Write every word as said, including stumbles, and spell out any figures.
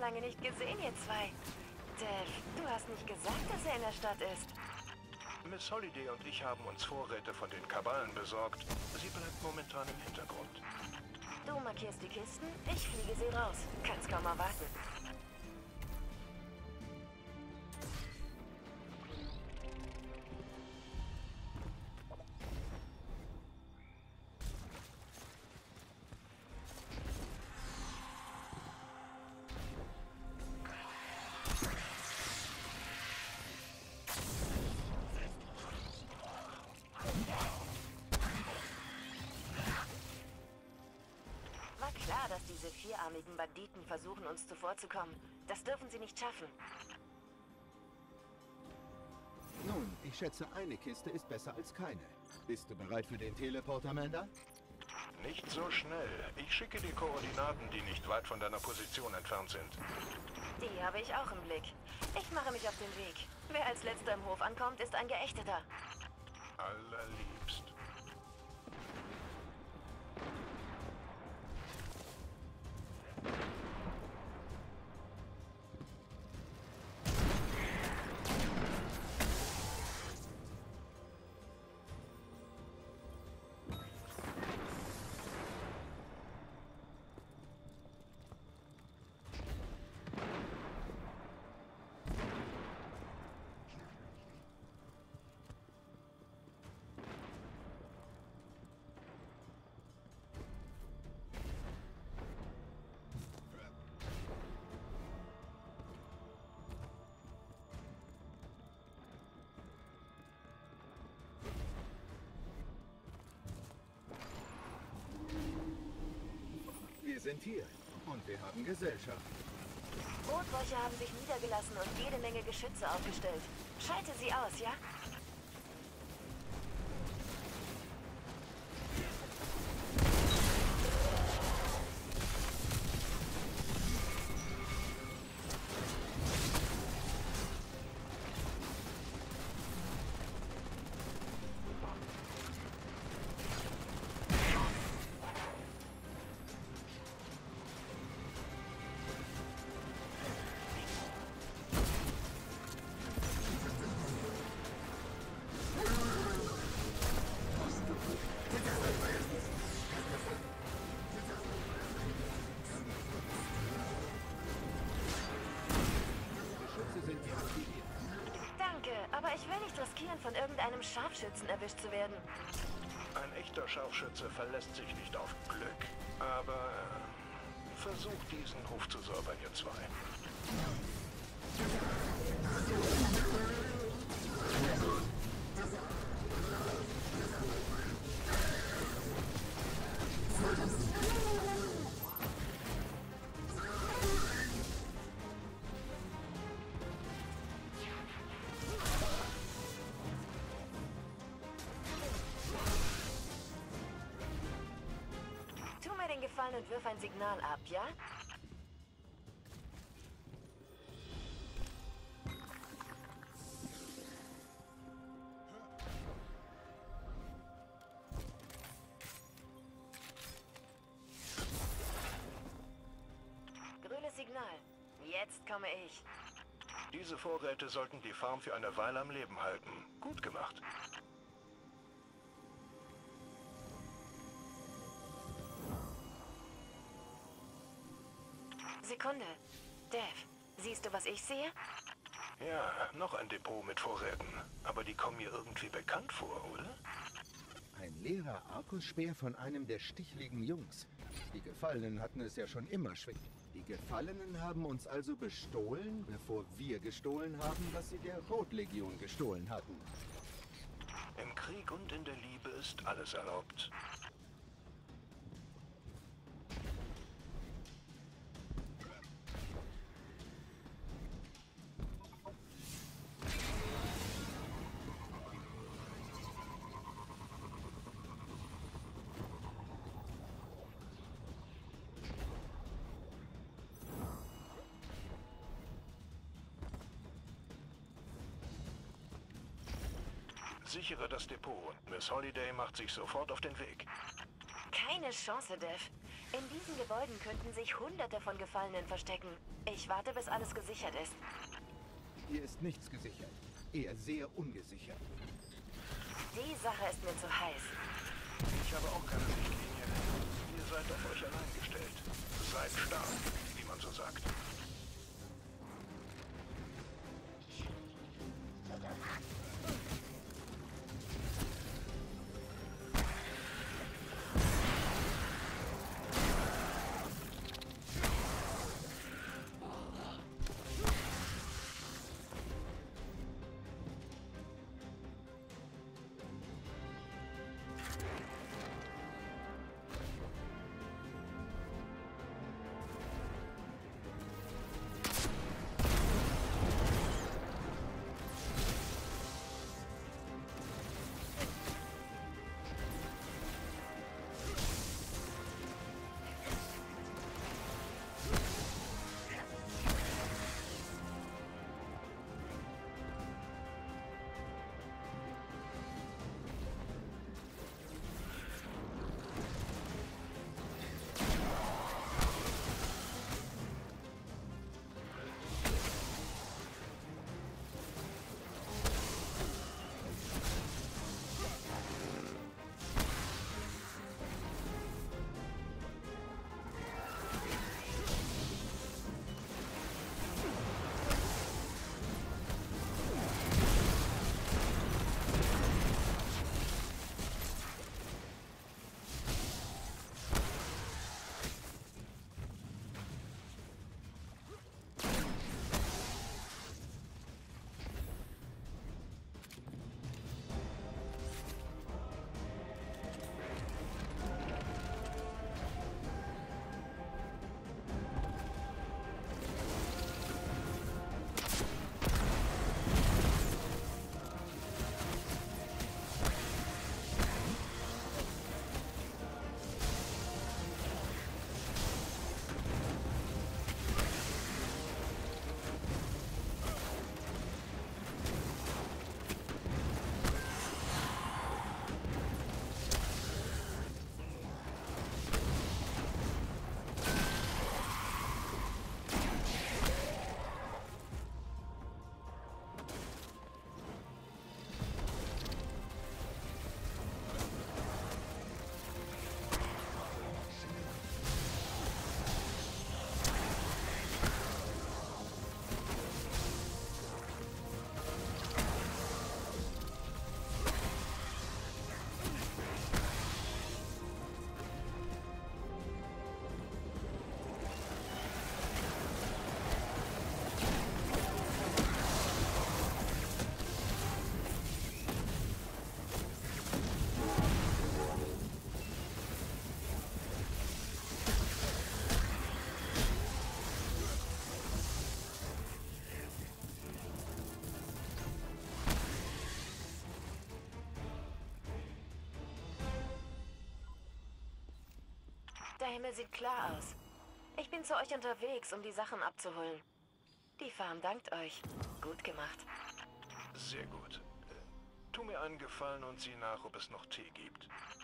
lange nicht gesehen, ihr zwei. Dev, du hast nicht gesagt, dass er in der Stadt ist. Miss Holiday und ich haben uns Vorräte von den Kabalen besorgt. Sie bleibt momentan im Hintergrund. Du markierst die Kisten, ich fliege sie raus. Kann's kaum erwarten. War klar, dass diese vierarmigen Banditen versuchen, uns zuvorzukommen. Das dürfen sie nicht schaffen. Nun, ich schätze, eine Kiste ist besser als keine. Bist du bereit für den Teleport, Amanda? Nicht so schnell. Ich schicke die Koordinaten, die nicht weit von deiner Position entfernt sind. Die habe ich auch im Blick. Ich mache mich auf den Weg. Wer als letzter im Hof ankommt, ist ein Geächteter. Allerliebst. Wir sind hier und wir haben Gesellschaft. Rotwäucher haben sich niedergelassen und jede Menge Geschütze aufgestellt. Schalte sie aus, ja? Geschütze sind hier aktiviert. Danke, aber ich will nicht riskieren, von irgendeinem Scharfschützen erwischt zu werden. Ein echter Scharfschütze verlässt sich nicht auf Glück. Aber äh, versucht diesen Hof zu säubern, ihr zwei. Tu mir den Gefallen und wirf ein Signal ab, ja? Grünes Signal. Jetzt komme ich. Diese Vorräte sollten die Farm für eine Weile am Leben halten. Gut gemacht. Sekunde. Dev, siehst du, was ich sehe? Ja, noch ein Depot mit Vorräten. Aber die kommen mir irgendwie bekannt vor, oder? Ein leerer Arkusspeer von einem der stichligen Jungs. Die Gefallenen hatten es ja schon immer schwer. Die Gefallenen haben uns also bestohlen, bevor wir gestohlen haben, was sie der Rotlegion gestohlen hatten. Im Krieg und in der Liebe ist alles erlaubt. Sichere das Depot und Miss Holiday macht sich sofort auf den Weg. Keine Chance, Dev. In diesen Gebäuden könnten sich Hunderte von Gefallenen verstecken. Ich warte, bis alles gesichert ist. Hier ist nichts gesichert. Eher sehr ungesichert. Die Sache ist mir zu heiß. Ich habe auch keine Richtlinie. Ihr seid auf euch allein gestellt. Seid stark, wie man so sagt. Der Himmel sieht klar aus. Ich bin zu euch unterwegs, um die Sachen abzuholen. Die Farm dankt euch. Gut gemacht. Sehr gut. Äh, tu mir einen Gefallen und sieh nach, ob es noch Tee gibt.